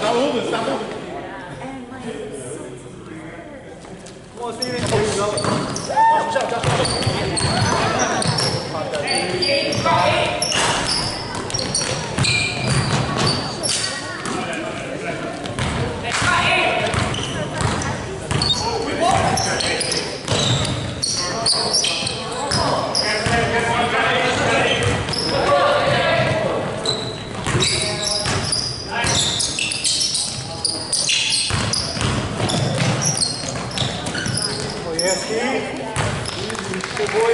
Stop moving, stop moving. Come on, Steven. Good boy.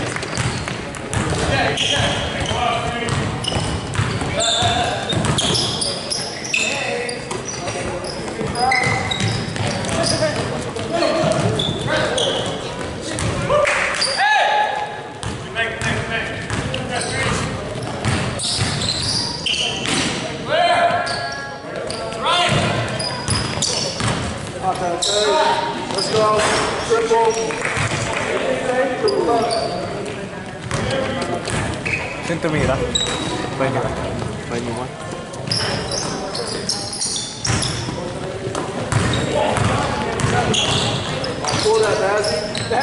Let's go. Triple. Sento mira. Prendi one. Pull that, Bazzy.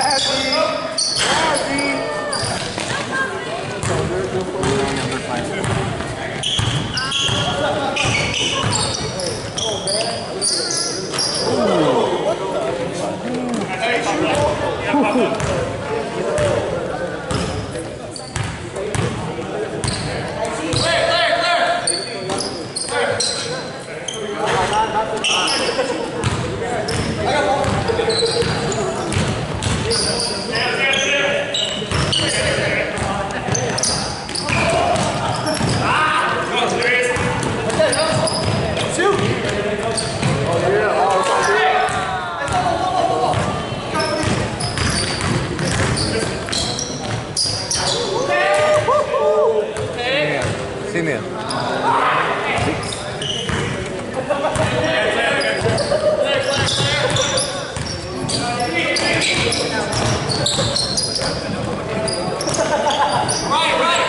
Senior. 6. Right.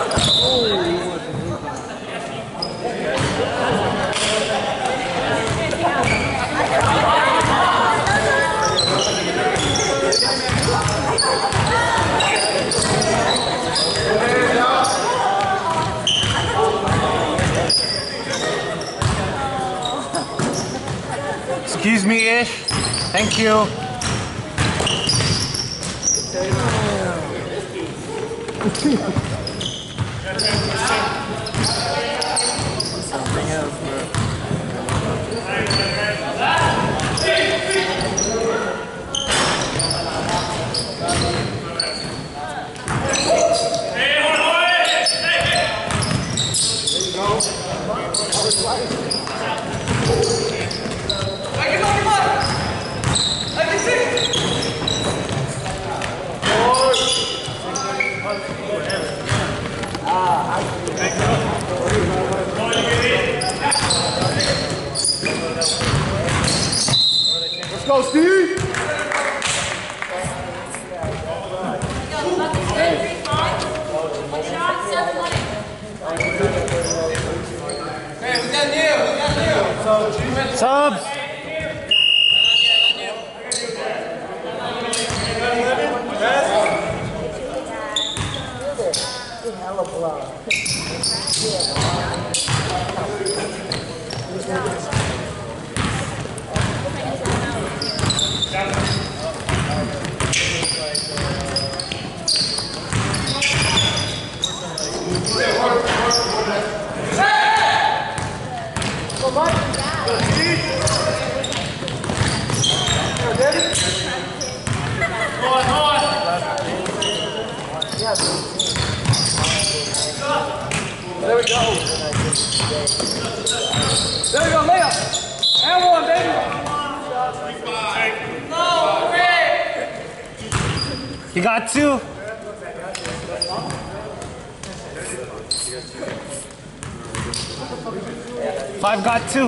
Excuse me, Ish. Thank you. Something else, bro. Let's go, Steve! Hey, we got new. Subs! There we go. There we go, layup. And one, baby. No, You got 2. Five got 2.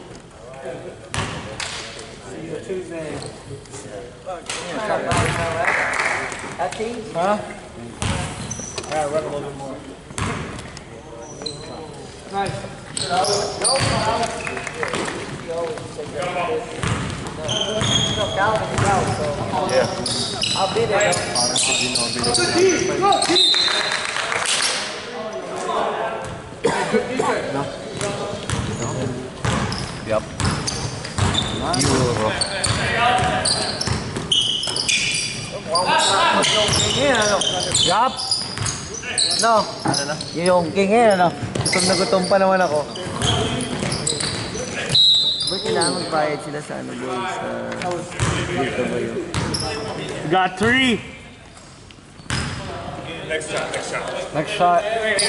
Huh? Yeah, run a little bit more. Nice. I'll be there. Yep. Yup. No. Ano na? Yung king ano? Gutom na gutom pa naman ako. Ba't kailangan magbayad sila sa ano boys? Dito ba yun? Got 3. Next shot. Next shot.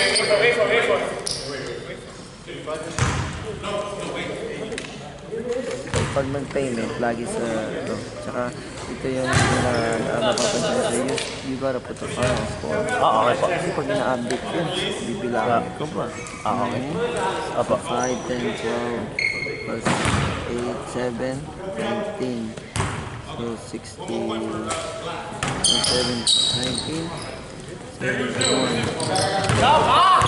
Pag mag-payment, lagi sa ito. Tsaka ito yung napapansin sa'yo. You gotta put the file on score. Okay po. Kasi pag na-update yun, bibilangin ko ba? Okay. Opo. 5, 10, 12, plus 8, 7, 19. So 60, 7, 19, 71.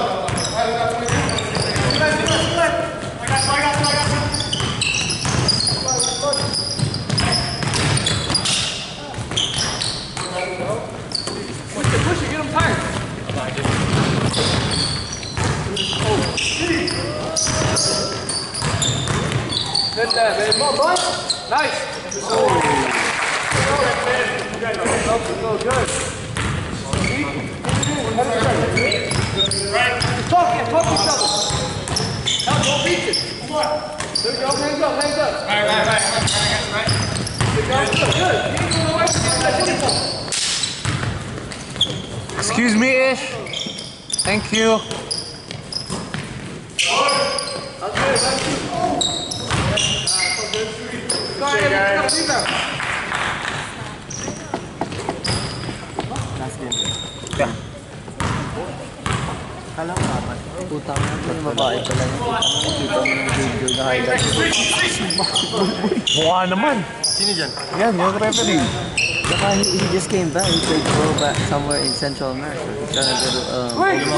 Push it, get him tired. Good there, baby. Come on, bud. Nice. Go good. Talk each other. Now don't reach it. Come on. There we go. Hands up. Right. Good. Excuse me, Ish. Thank you. Last game. Yeah. Kala ko naman. Putang na ito yung babae pala yung nakita mo ng video na highlight. Mukha naman. Sino dyan? Yan, yung referee. Saka he just came back. He played pro back somewhere in Central America. He's trying to go to Wait.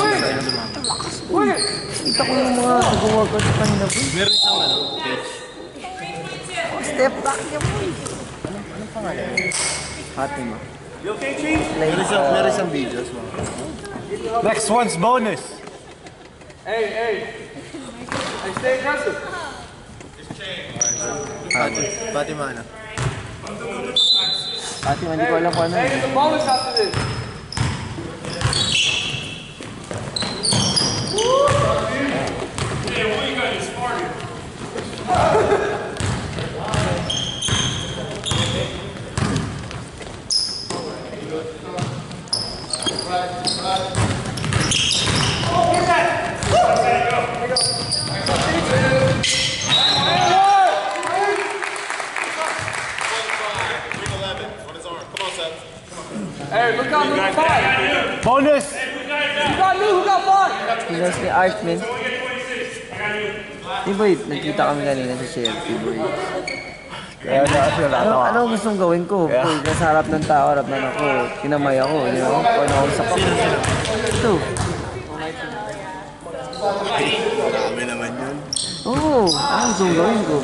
Kita ko yung mga nag-workout sa kanina po. Meron siyang ano, pitch. Step back niya po. Anong pangalan? Fatima. You okay, Chief? Meron siyang videos mo. Next one's bonus. Hey, stay aggressive. Fatima, hindi ko alam kung ano. Hey, get the bonus after this. Hey, what you got? You smarter. Hey, look out, number 5. Bonus. Who got 5? Pinas ni Artman. Di ba nagkita kami kanina sa Chelsea, boy? Kaya na siya natawa. Ano gustong gawin ko? Boy, nasa harap ng tao, harap ng ako. Kinamay ako, you know? Kung ako sa kapag. Ito. Marami naman yun. Oo, ano gustong gawin ko?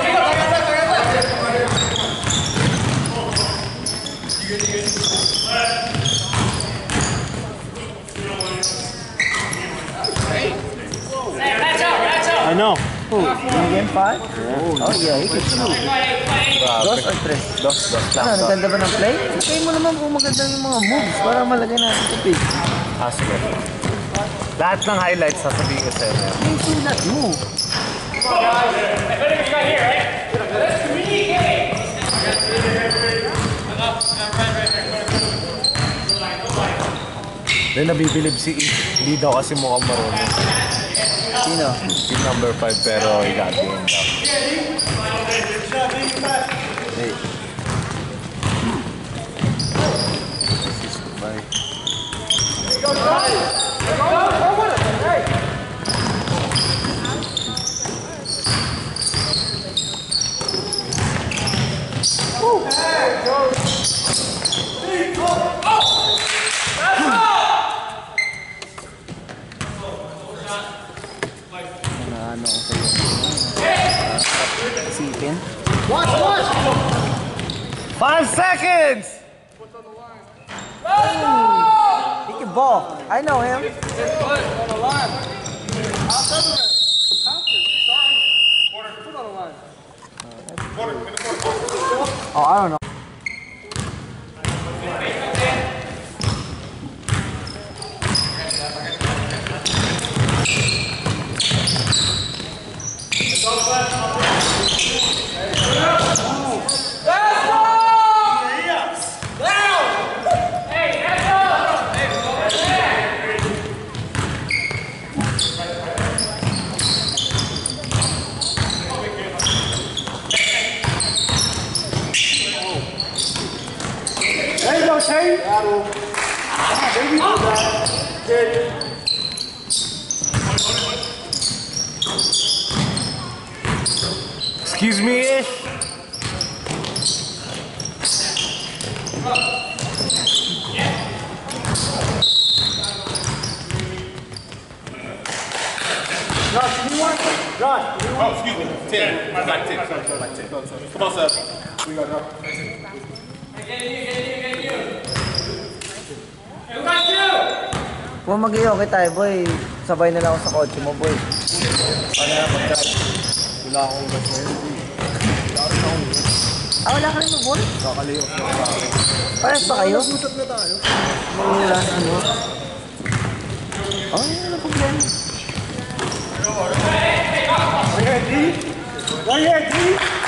I know. Oh, game 5? Oh yeah, he can shoot. Dos or tres? Dos. Ano, naganda ba ng play? Ikay mo naman kung maganda yung mga moves para malagay natin sa page. Sige. Lahat ng highlights sasabihin ko sa'yo. Yung sulat mo. Then nabibilib si E. Hindi daw kasi mukhang marunong. Sino? Si number 5 pero he got game daw. Hey. ano ko sa'yo. Isipin. Watch, watch! 5 seconds! He can ball. I know him. Put on the line. I'll cover it. Sorry. Put on the line. Oh, I don't know. There you go, Shane. Battle. There we go, guys. Good. Excuse me, Ish. Josh, you want? Josh, you want? Oh, excuse me. 10. Back 10. Sorry, back 10. Come on, sir. We got it. Kung mag-iokay tayo, boy, sabay na lang ako sa kotse mo, boy. Wala akong gas ngayon. Ah, wala ka rin mo, boy? Kakalayo. Parehas ba kayo? Usap na tayo. Wala, ano? Oh, wala problema. Right here, D. Right here, D.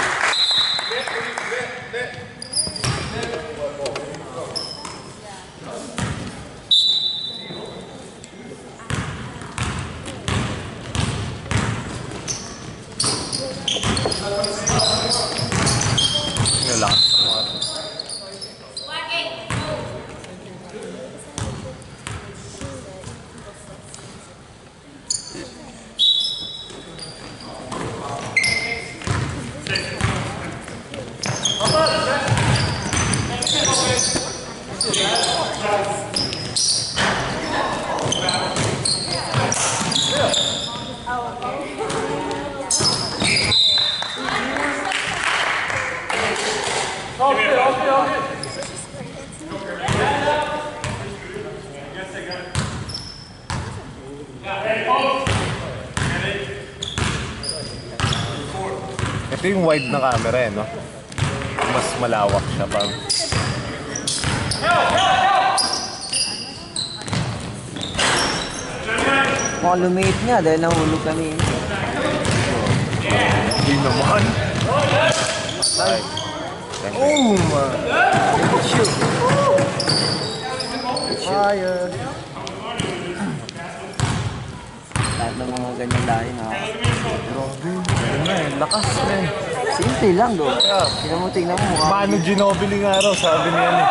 Wala. Ito yung wide na camera eh, no? Mas malawak siya pang. Mukhang lumit nga dahil nahulog kami. Hindi naman. Ay. Oh, man. Shoot. Fire. Lahat ng mga ganyan lahi na. Ano na eh, lakas na eh. Simple lang, do. Tingnan mo mukha. Manu Ginobili nga raw, sabi niya eh.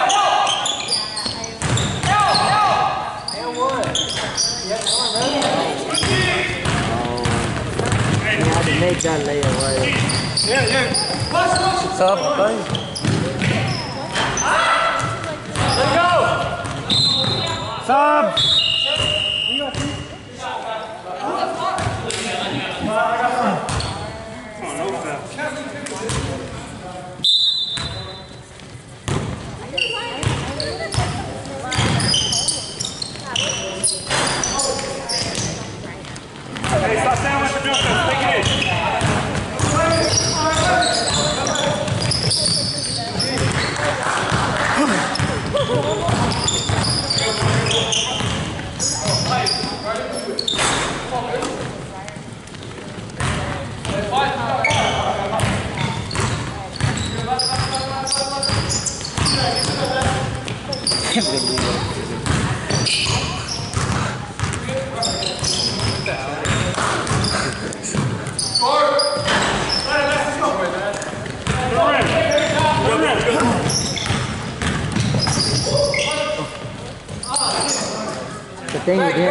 Make that layaway. What's up, guys? Let's go. Sub! Hey, stop standing with the jump. Take it in. The thing with him,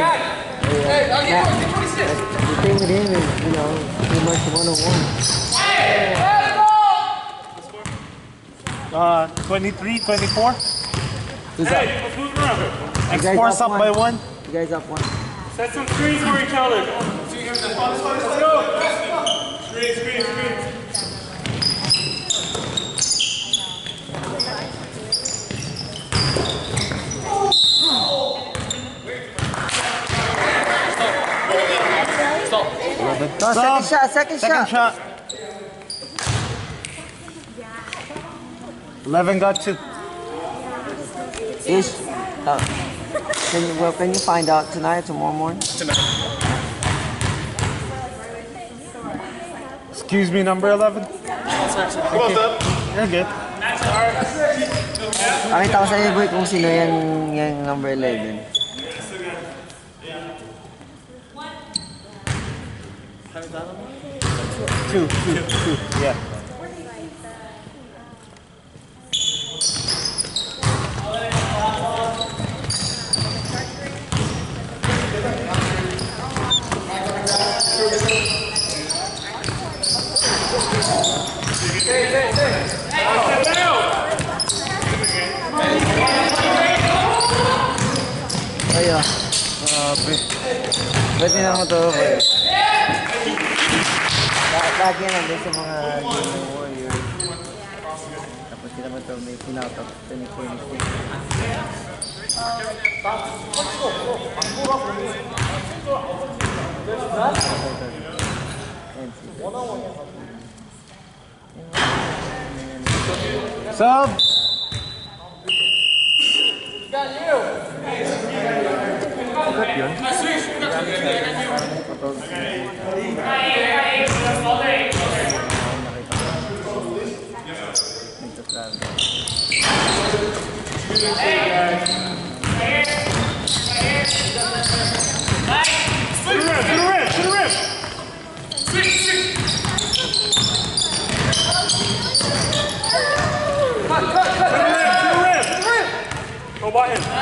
the thing with him is, you know, he much 101. 23, 24. Who's up? Let's move around. XFORCE up by 1. You guys up 1. Set some screens for each other. No, second shot. 11 got 2. Ish. Can you find out tonight, tomorrow morning? Excuse me, number 11. You're good. Pakita ko sa iyo, boy, kung sino yung number 11. Two. Yeah. Ayo. Pwede na mo to, boy. Lagi yan nandun sa mga Warriors. Tapos sila mo ito may pinautok. Ito ni Phoenix. Sub! Go by him.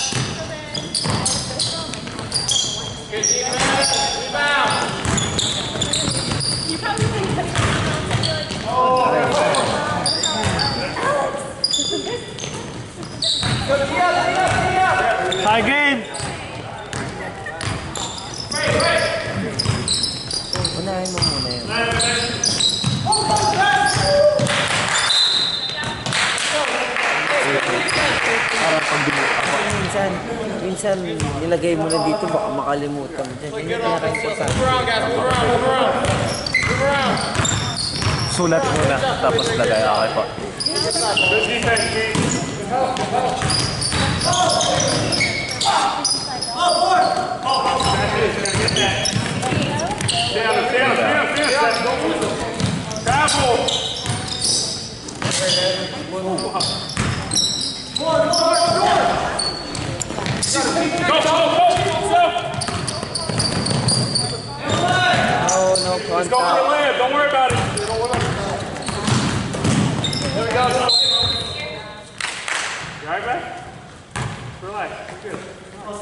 High game! Unahin mo muna yun. Minsan nilagay mo na dito, baka makalimutan mo dyan. Hindi pinaka-importante. Sulat muna, tapos lagay. Okay po. No Let's go for the layup. Don't worry about it. There we go. You alright, man? Relax. You're good.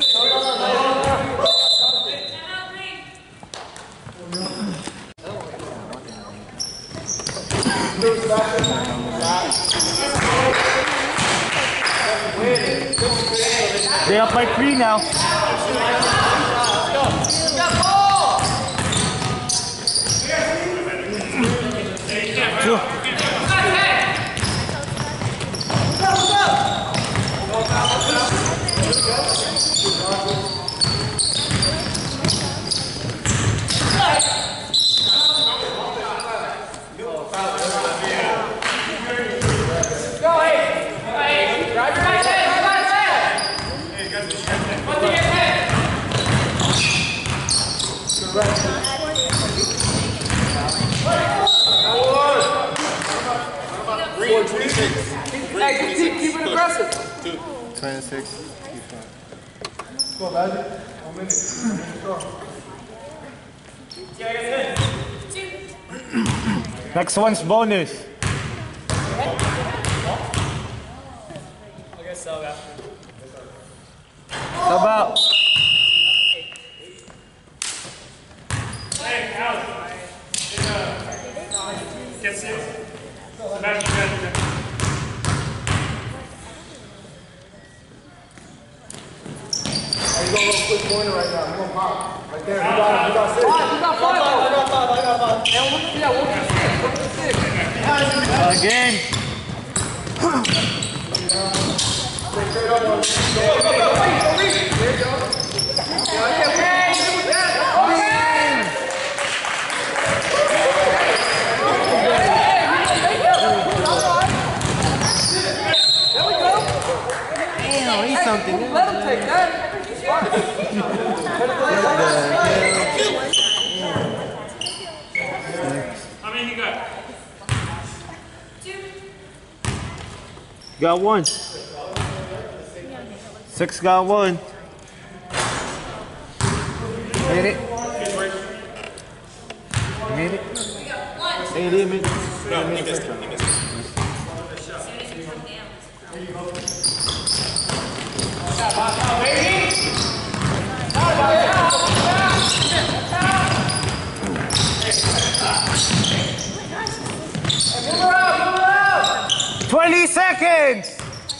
They up by 3 now. Two. Hey, keep it aggressive. 26. Go, Magic. 1 minute. Next one's bonus. Okay, sub after. Sub out. Hey, Alex. Get 6. Magic. You go real quick, corner right now. We're gonna pop. Right there. You got 6. You got 5. I got 5. Yeah, we'll do 6. Again. There you go. Damn, he's something. Let him take that. How many you got? 2. Got 1. 6 got 1. Hit it. Hit it. We got 1. Hey, leave it. No, he missed it. He missed it. Move around. 20 seconds.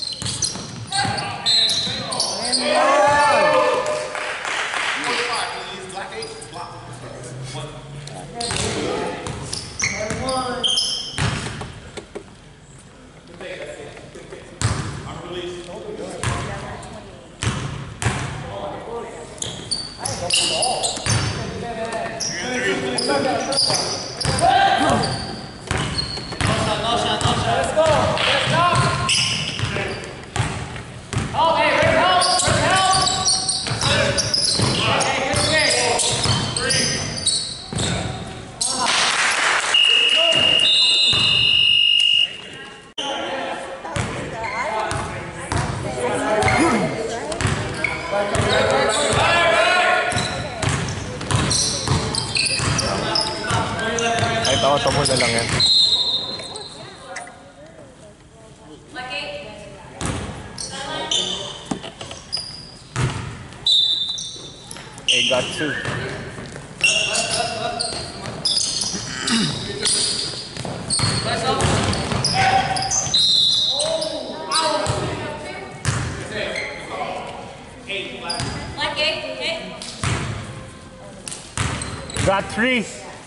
Ay, tawa-tawa na lang yan. Ay, got 2. Got 3.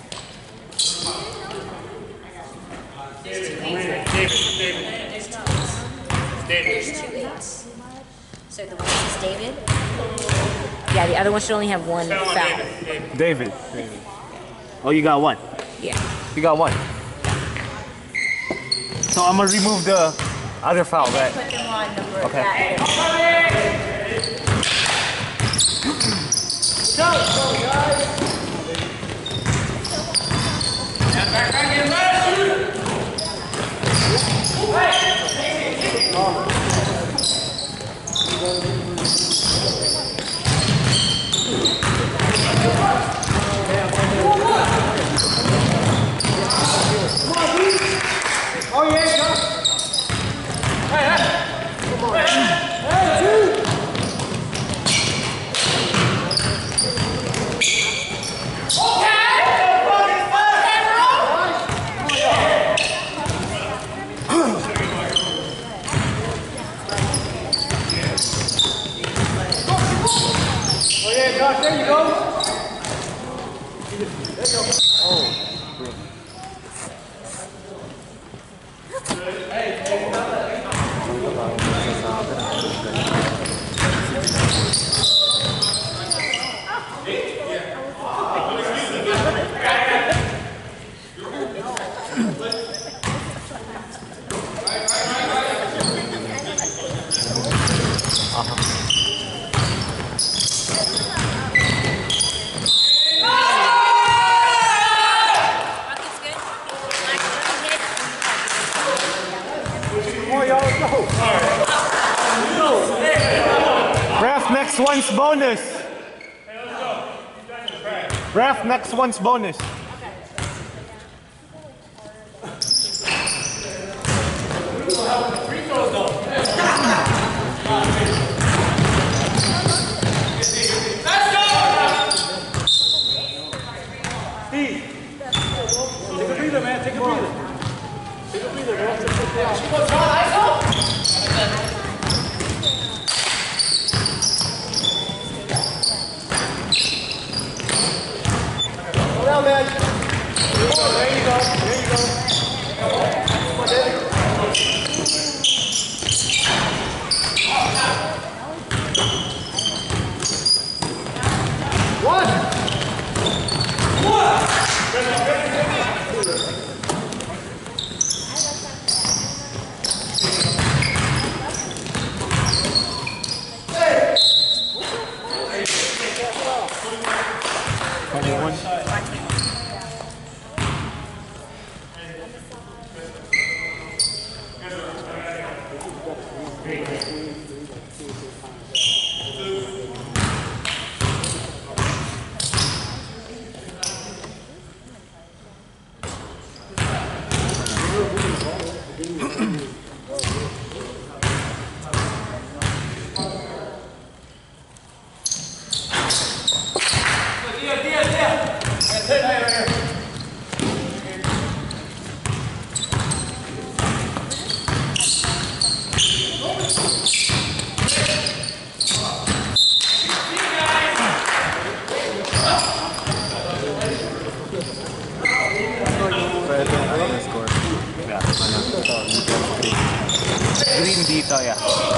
There's 2 8s. So the one is David? Yeah, the other one should only have 1 foul. David. Oh, you got 1. Yeah. You got 1. So I'm gonna remove the other foul, right? Put them on number Okay. Oh, yeah, go. Hey, hey. Come on. Hey, 2. Oh, yeah, Josh, there you go. There you go. Oh. Ref, next one's bonus. Ref, next one's bonus. Steve, take a breather, man. Take a breather. Take a breather, man. Sit down. Go down, man. There you go. There you go. Come on, David. Green dito, yeah.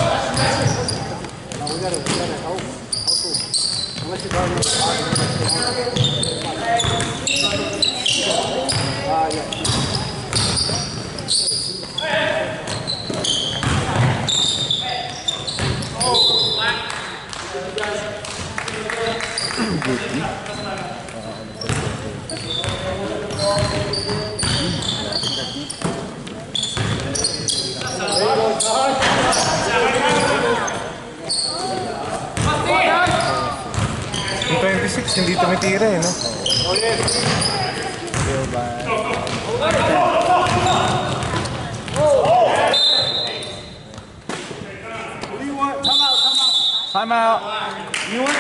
We gotta help. Unless you're going Yung 26, hindi tumitira eh, no? Time out. You want?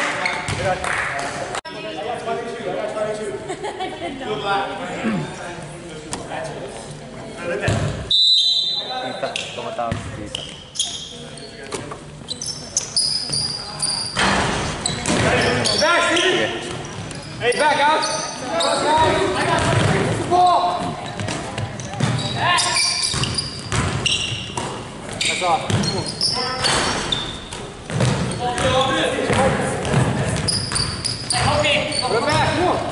Kita, tumatawag si Tita. Back, Steven. Hey, back, guys. What's the ball? That's off. Go back, come on.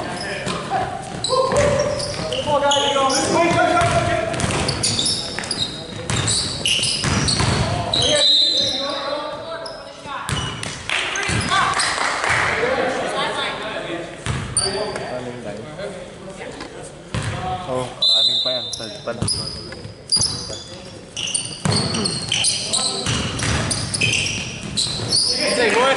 Come on, guys, you go. Oh, maraming pa yan. Third pa lang. Say, boy.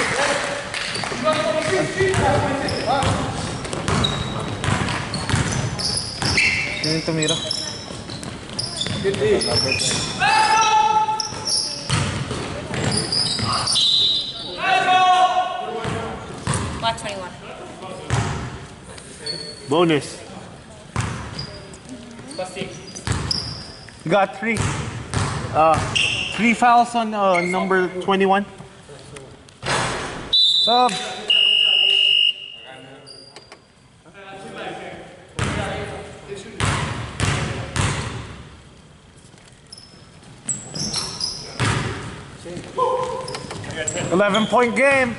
Sino yung tumira? Good D. Black 21. Bonus. Got 3. 3 fouls on number 21. Sub. $11-point game.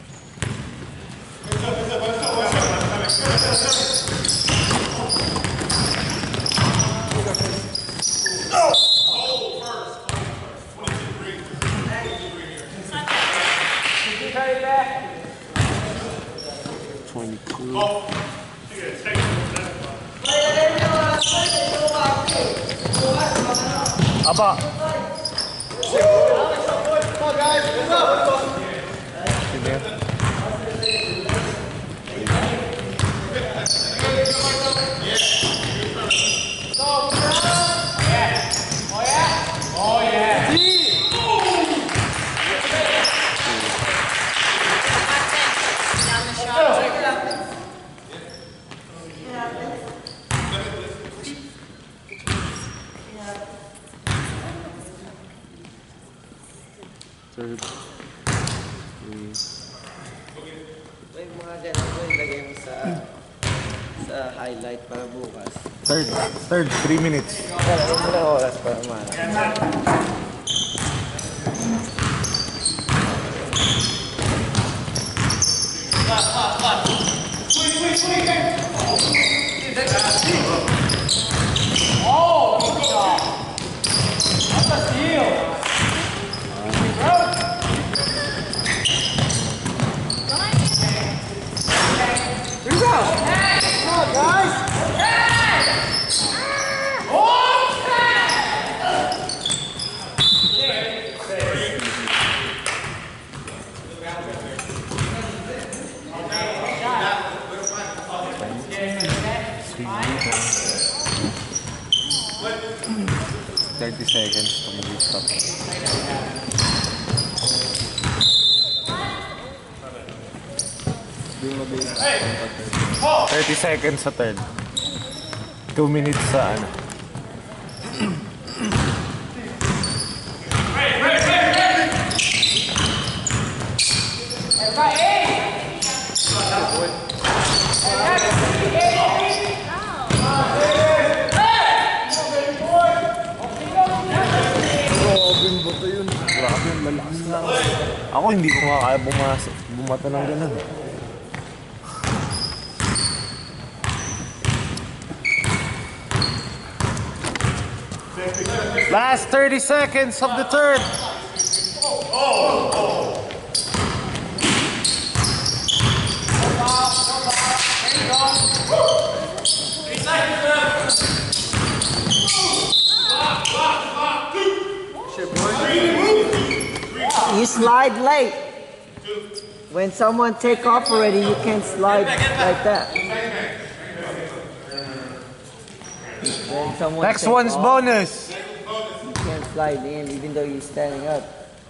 Aba. Come on, guys. Let's go. Third. 3. Third, 3 minutes. Wala oras pa naman. Seconds to mag-stop. 30 seconds sa third. 2 minutes sa ano. Ako hindi ko nga kaya bumata ng ganun. Last 30 seconds of the third. You slide late. When someone take off already, you can't slide like that. When someone Next take one's off, bonus. you can't slide in even though you're standing up.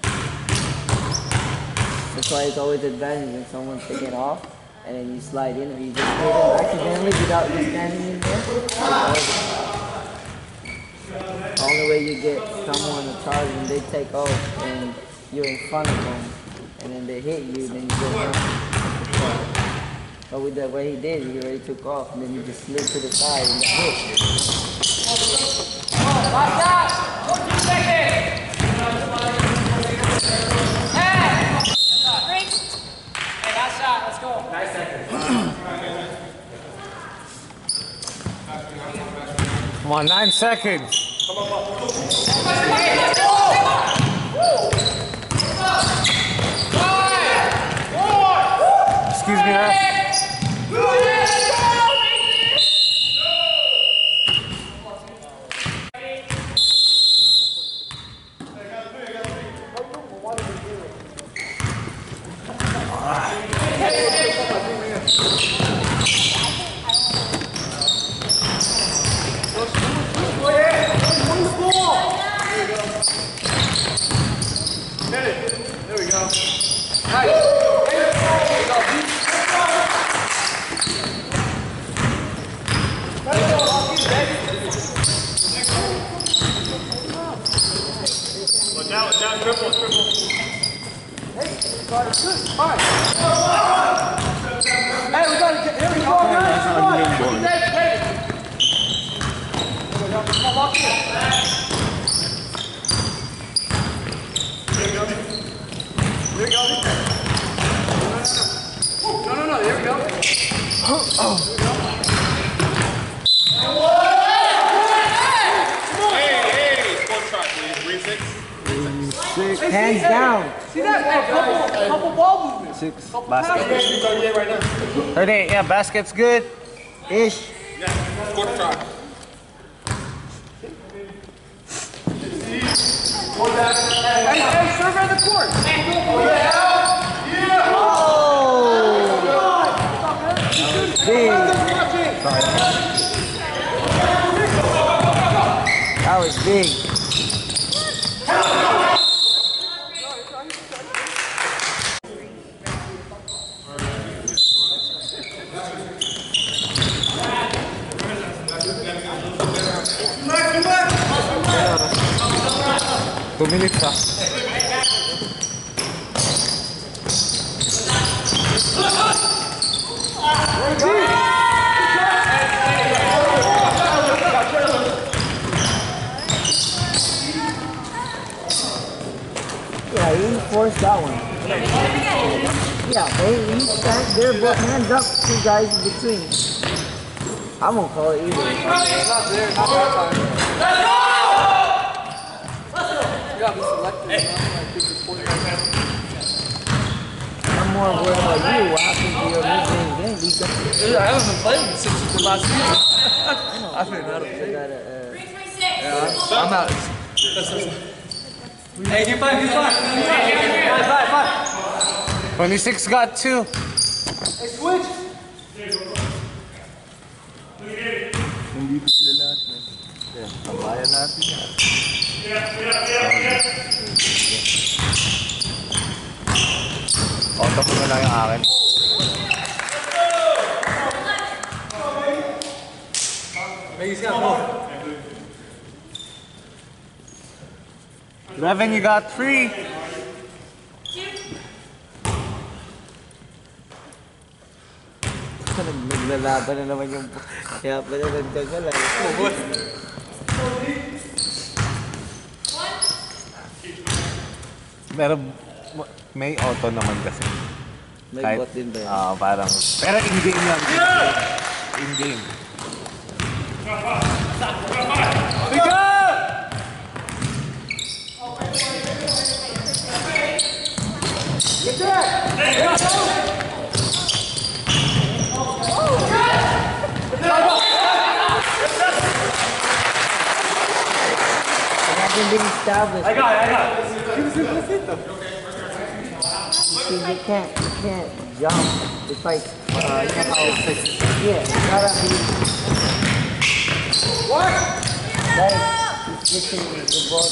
That's why it's always advantage when someone's taking off and then you slide in or you just hit them accidentally without you standing in there. The only way you get someone to charge when they take off and you're in front of them and then they hit you, then you go down. But with the way he did, he already took off and then he just slid to the side and got hit. Last shot! 14 seconds! Hey! Hey, last shot, let's go. 9 seconds. Come on, 9 seconds. Excuse me, ref. There we go. Nice. Down, triple. Hey, got it good. All right. Hey, we got it. Here we go, guys. Come on. Hey. Come on, lock in. There we go. No. There we go. Hey, squad track, please. Green 6. Hands down. See that? Couple ball movements. 6 Couple basket. passes. 38 right now. 38, yeah, basket's good. Ish. Yeah, squad track. Hey, serve at the court. Big. That was big. Two minutes, ah. force that one. Yeah, they stand there, both hands up, two guys in between. I won't call it either. I'm more worried about you. What happened to your mid-range game? I haven't been playing since the last season. I've been out of shape. I'm out. Hey, get five, get five. Five. 26 got 2. Hey, switch. Hindi ko sila lahat na. Yeah, kabayan natin yan. Auto ko na lang yung akin. He's got more. 11, you got 3. Naglalaban na naman yung... Kaya pala nagdagal lang. Pero may auto naman kasi. May Kahit, bot din ba yan? parang... Pero in-game yan. In-game. Hasn't been established. I got it. See, you can't jump. It's like, you know how it's like, yeah, you gotta be... What? Like, it's getting the ball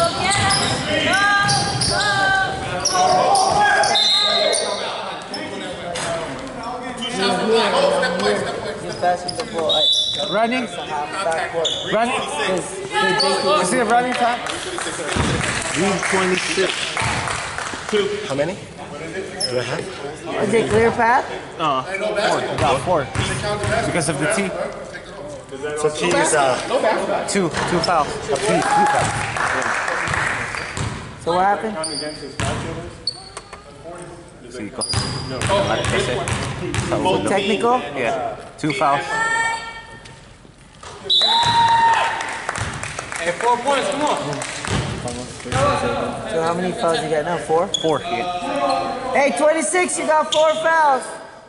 You're passing the ball. Running. Running. You see the running time? Read 26. How many? Is it clear path? 4. You got 4. Because of the T. So T is 2 fouls. A T, 2 fouls. So what happened? Siko. Kasi. Sa ulo. Technical? Yeah. 2 fouls. Hey, 4 points, come on. So how many fouls you got now? 4? 4. Yeah. Hey, 26, you got 4 fouls.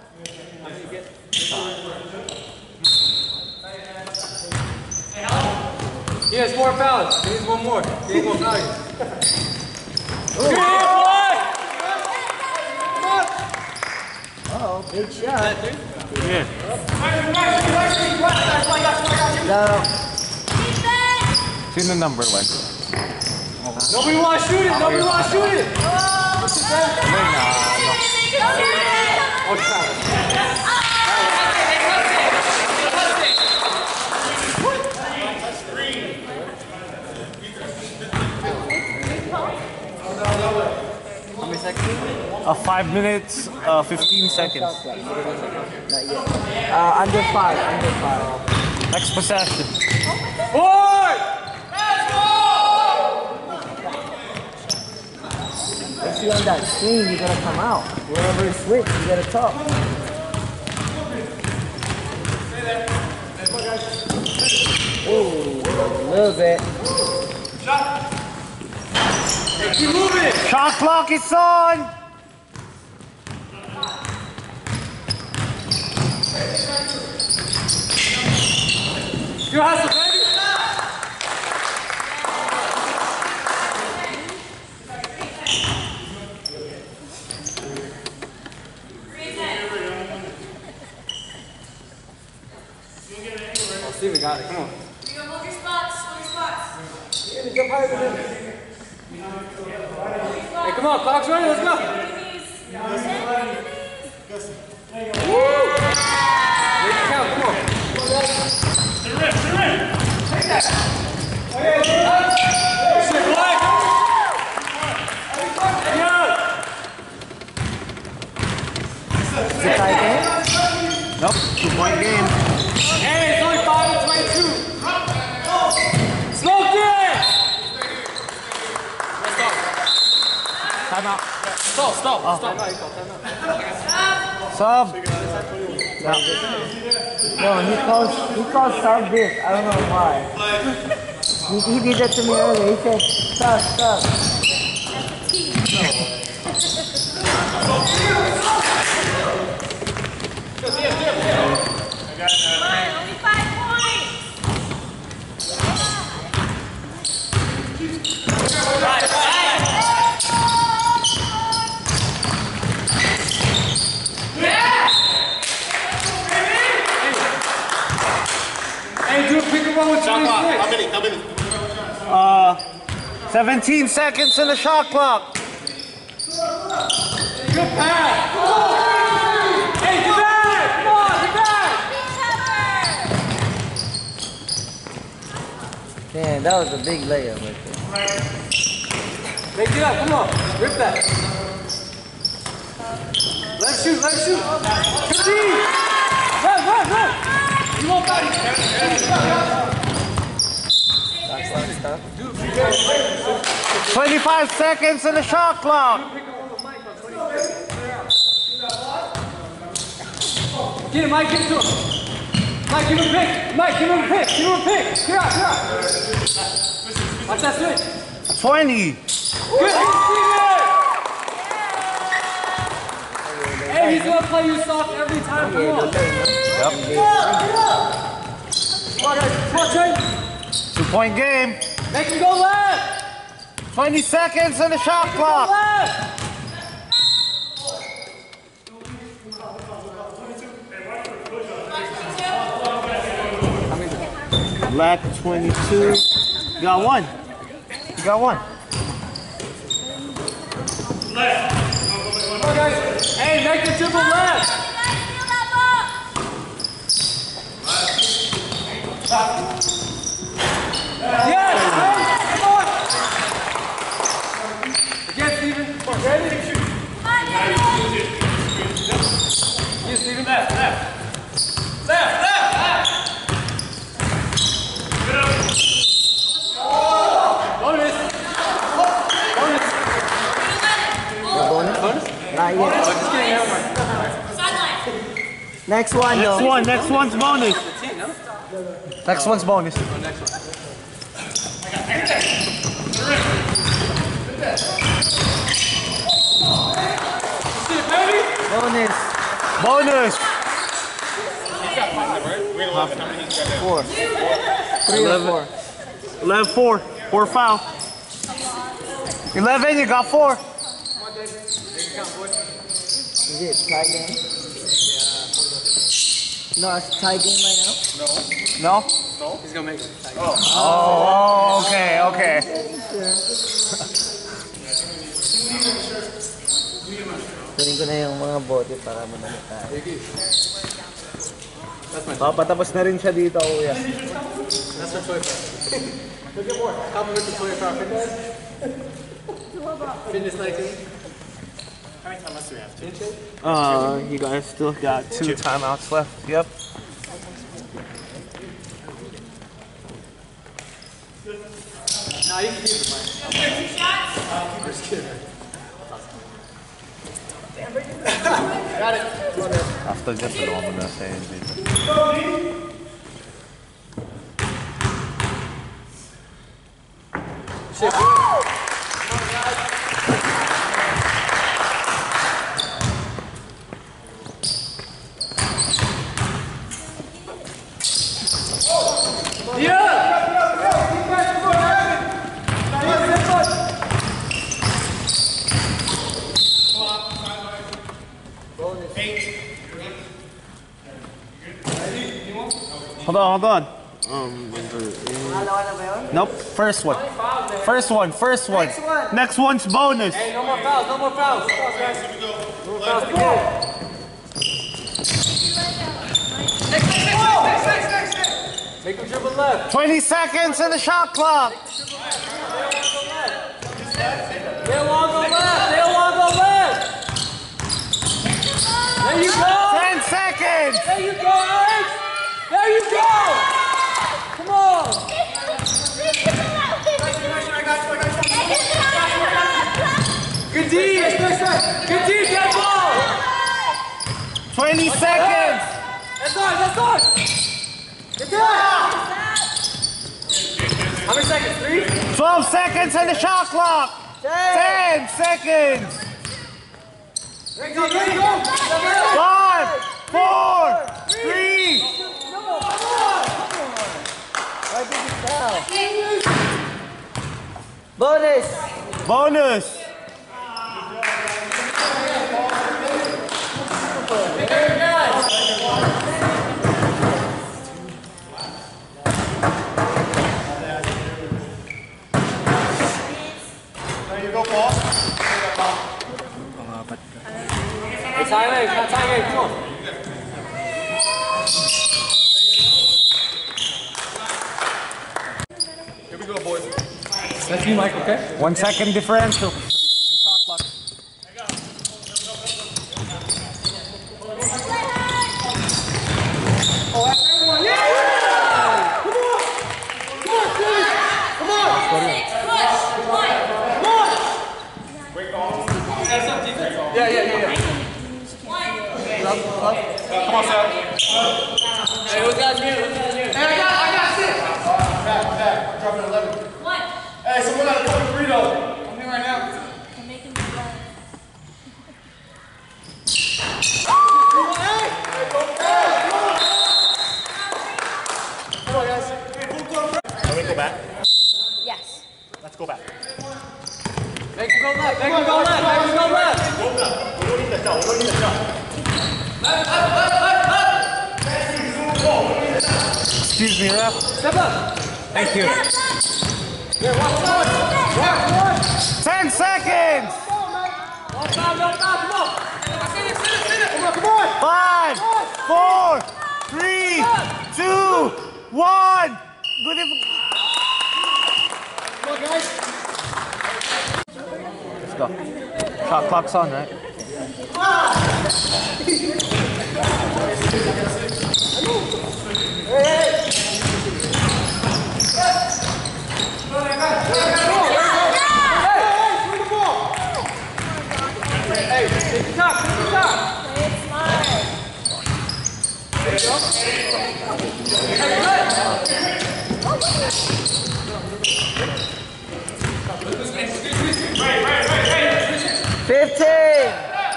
He has 4 fouls. He needs 1 more. He needs 1 foul. Oh, big shot. Yeah. Sino number 1? Nobody want to shoot it. Nobody want to shoot it. Oh, shot. How many seconds? 5 minutes, 15 seconds. Under 5. Next possession. Boy! Let's see on that screen, you gotta come out. Wherever you switch, you gotta talk. Ooh, a little bit. Keep moving! Shot clock is on! You hustle, baby! Oh, Steven got it, come on. Hold your spots. Jump higher than him. Hey, come on, clock's running, let's go! Woo! Make it count, come on. Shit, Black! Is it tie game? Nope, 2-point game. Hey, it's only 5 and 22. Smoke it! Let's go. Time out. Sub. No, he calls sub this. I don't know why. He did that to me earlier. He said sub. Only 5 points. Hey, do a pick and roll with 26. How many? 17 seconds in the shot clock. Good pass. Hey, get back. Come on, get back. Man, that was a big layup right there. Make it up, come on. Rip that. Let him shoot. Continue. Run. You won't fight. 25 seconds in the shot clock. Get him, Mike, give it to him. Mike, give him a pick. Get out. Watch that switch. 20. Good, hey, he's gonna play you soft every time. Come on. Come on, Trey. 2-point game. Make him go left. 20 seconds in the shot clock. Left. Black 22. You got one. Come on, guys. Hey, make the triple left. Yes, hey, come on. Again, Steven. Ready? Yes, Steven. Left. Bonus. Not yet. Next one, though. Next one's bonus. Next one's bonus. Bonus. 4. 3 or 4. 11, 4. 4 foul. 11, you got 4. Is it tie game? No, it's a tie game right now? No? He's gonna make it. Oh, okay. Kunin ko na yung mga bote para manalo tayo. Papatapos na rin siya dito, kuya. That's our choice. Look at more. Compliment the 24-hour fitness. Fitness 19. How many timeouts do we have? You guys still got 2 timeouts left. Yep. Nah, you can keep it, Mike. Okay, 2 shots? Just kidding. Got it. After just the one, I'm gonna say it. Hold on. Nope, first one. Next one's bonus. Hey, no more fouls. Come on, guys. No more fouls to go. Make him dribble left. 20 seconds in the shot clock. They want to go left. There you go. 10 seconds. There you go, Alex. There you go. Come on. Good D. 20 seconds. That's on, that's on. Get that. How many seconds? 3? 12 seconds on the shot clock. 10 seconds. There you go, there you go. 5, 4, 3. Why did you foul? Bonus. Bonus. There you go, Paul. Hey, time A, come on. Here we go, boys. That's you, Mike, okay? 1 second differential. Oh, that's everyone. Yeah! Come on! Come on, Philly! Come on! That's up, defense. Yeah. Come on, Sal. Hey, who's got you? Hey, I got 6. Back. I'm dropping 11. Hey, someone got a fucking burrito. I'm here right now. Come on, guys. Can we go back? Yes. Let's go back. Make him go left. Make him go left. Make him go left. We don't need that shot. We don't need that shot. Excuse me, ref. Step up. Thank you. Here, watch. 10 seconds. One time, no foul. Come on. Sit it. Come on. 5, 4, 3, 2, 1. Good. Come on, guys. Let's go. Shot clock's on, right? Hey, take the top. Play it smart. There you go. Hey, good. 15.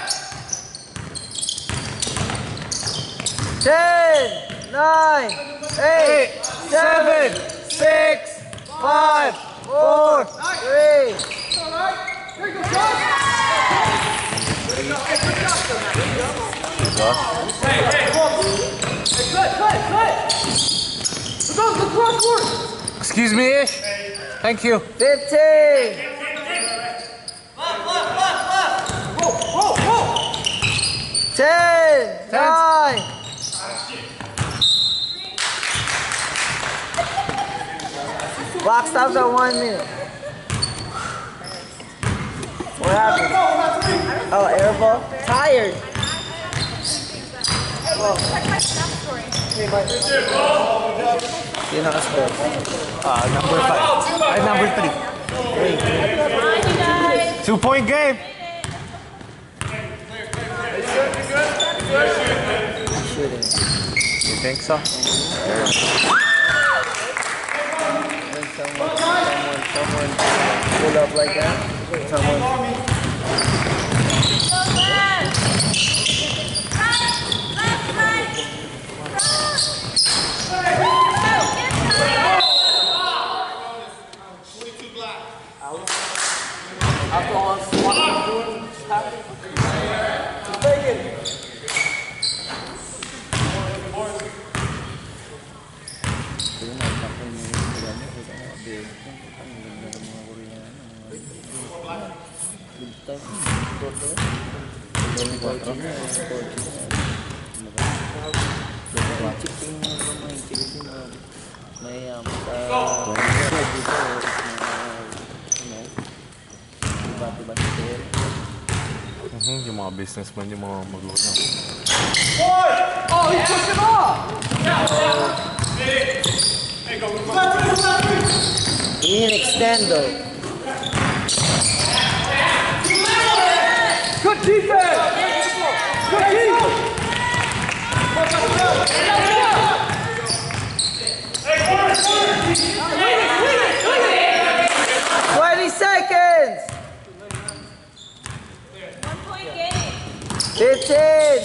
10, 9, 8, 7, 6, 5, 4, 3. There you go, Josh. Hey, come on. Hey, cut. Let's cross court. Excuse me, Ish. Thank you. 15. Whoa. 10, 9. Clock stops at 1 minute. What happened? Oh, air ball? Tired. You're not scored. Number 5. Number 3. 2-point game. Shooting. You think so? Someone pull up like that. Someone. Yung mga businessman, yung mga magulang. Oh, he pushed him off. He didn't extend though. Good defense. Good defense. Seconds. 1 point game. 15.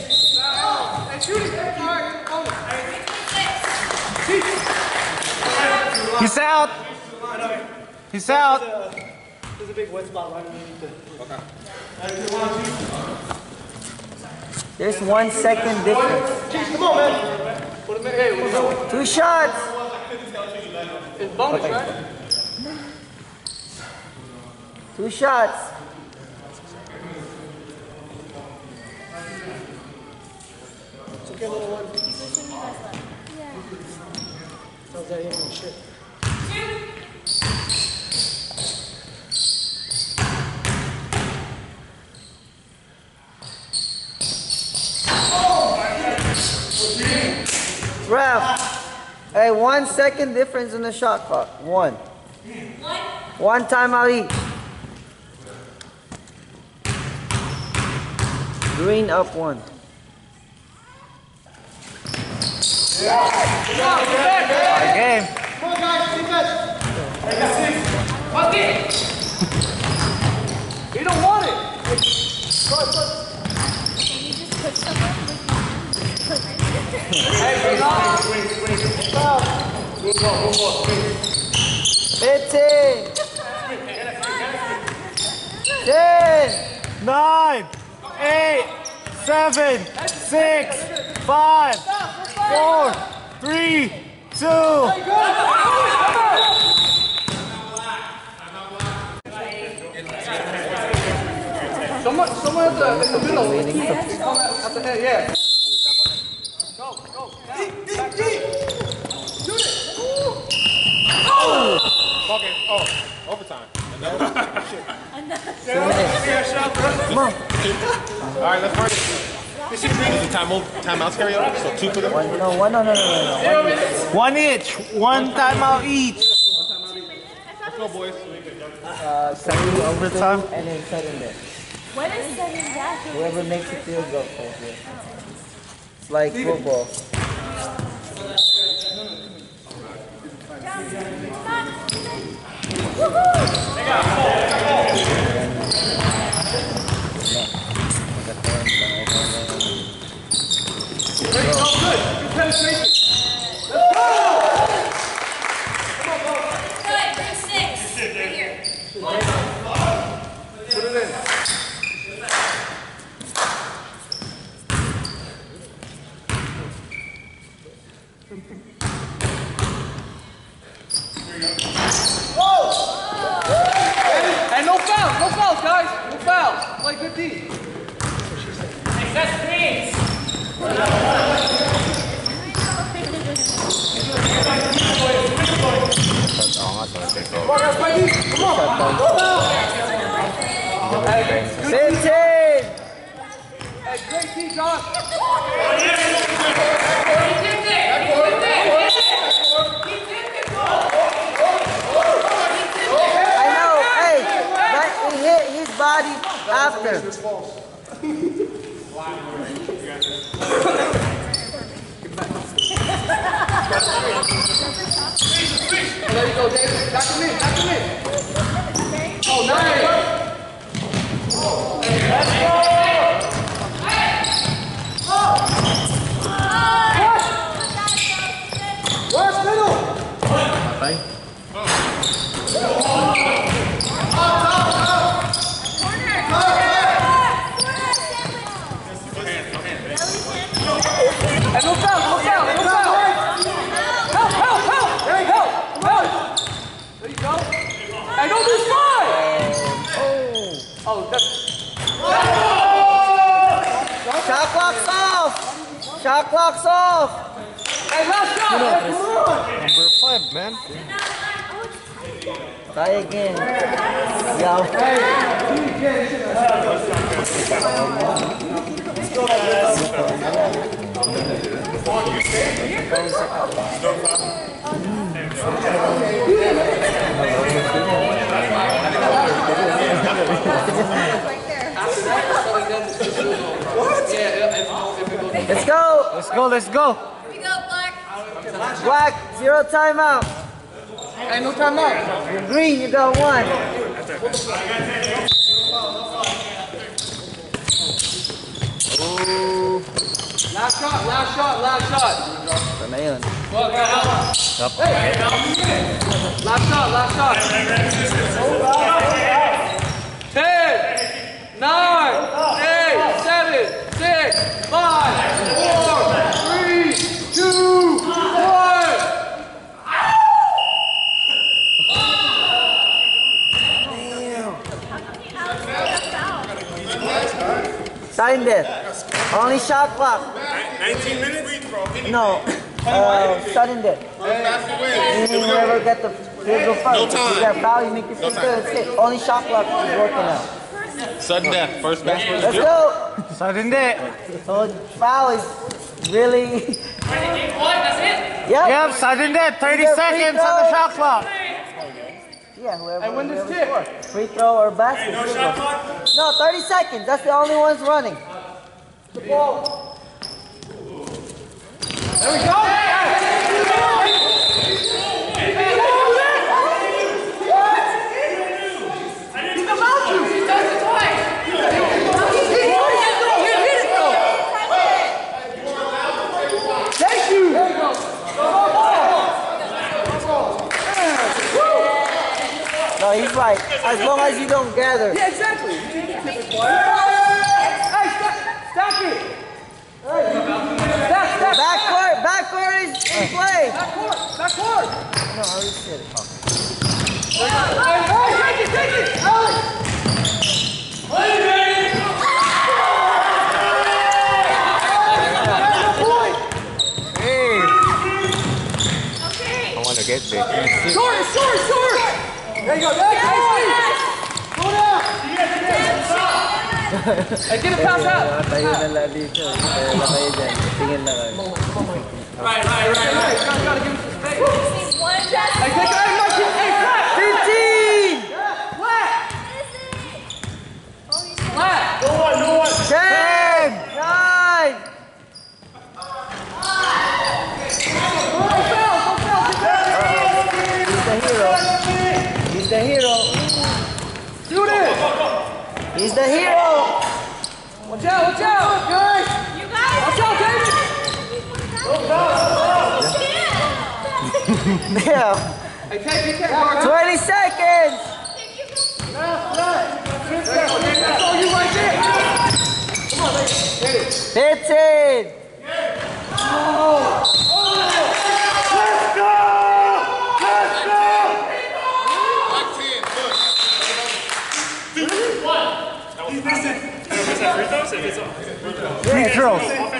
He's out. He's out. There's a big wet spot right underneath it. Okay. There's 1 second difference. Jeez, come on, man. Put him in. Hey, what's up? 2 shots. It's bonus, right? 2 shots. It's okay, little one. Sounds like you're shit. Ref. Hey, 1 second difference in the shot clock. 1. 1 timeout each. Green up 1. Game. Come on, guys, defense. He don't want it. Can you just put someone with Hey, bring on. 15. 10. 9, 8, 7, 6, 5, 4, 3, 2. Someone in the middle. At the head, yeah. Go. Deep. Shoot it. Okay, oh, overtime. Come on. All right, let's work it. Is it timeouts carry over? So 2 for them? No. 1 each. 1 timeout each. Let's go, boys. Suddenly Overtime. and then sudden there. What is sudden death? Whoever makes a field goal goes there. It's like football. And no fouls, guys. No fouls. Play good D. That's screens. Hey, great D, Josh. I know, hey, but he hit his body after. There you go, David. Back to me. Oh, nice. Let's go. Where's middle? And no foul. Help. There you go. And don't lose 5. Oh, that's... Shot clock's off. Hey, last shot. Number 5, man. Try again. Yo. After that, what? Yeah, if it goes Let's go. Let's go, let's go. Here we go, Black. Black, 0 timeout. Ain't no timeout. You're green, you got 1. Oh. Last shot, last shot, last shot. Ito na yun. Hey. Last shot, last shot. 10, 9, 8, 7, 6, 5, 4, 3, 2, 1. Signed it. Only shot clock. 19 minutes? No. Sudden death. Whoever get the field goal first. No time. If you get foul, you make your free throw. That's it. Only shot clock is working out. Sudden death. First match. Let's go. Sudden death. So foul is really. Yep. Yep, sudden death. 30 seconds on the shot clock. Yeah, whoever. And when this whoever tip. scores. Free throw or basket. No shot clock? No, 30 seconds. That's the only ones running. The ball. There we go. No, he's right. As long as you don't gather. Yeah, exactly. Hey, stack it. Stack. Backcourt is in play. Backcourt. No, I already said it. Hey, take it. Alex. Hey. I want to get big. Short. There you go. Go down. Hey, get a pass out. Tayo na lang dito. Tayo na kayo dyan. Tingin na kayo. Right. Gotta give him some space. One test. Hey, take it. Hey, flat. 15! Flat. No one. 10! 9! He's the hero. Shoot it. He's the hero. Watch out, guys. You guys. Watch out, David. Yeah. Hey, take it. 20 seconds. That's all you right there. Come on, lady. Hit it. 15. Free throws.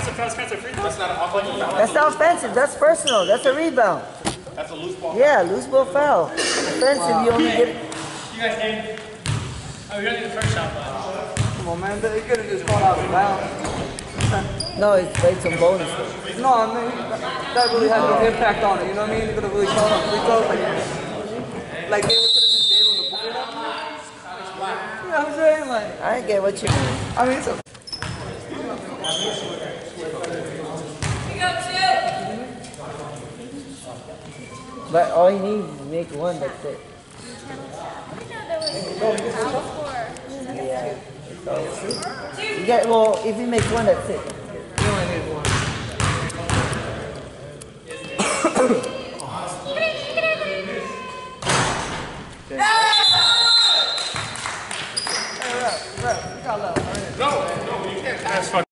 That's not offensive. That's personal. That's a rebound. That's a loose ball. Yeah, loose ball foul. Offensive, you only get. You guys came. Oh, you're only the first shot, but. Come on, man. They could have just called out of bounds. No, it's played some bonus. No, I mean, that really had no impact on it. You know what I mean? They could have really called on free throws. Like they could have just gave him the ball. You know what I'm saying? Like, I get what you mean. I mean, it's a. But all you need is make one, that's it. Yeah. You get, well, if he makes one, that's it. You only need one. No, you can't. That's fucking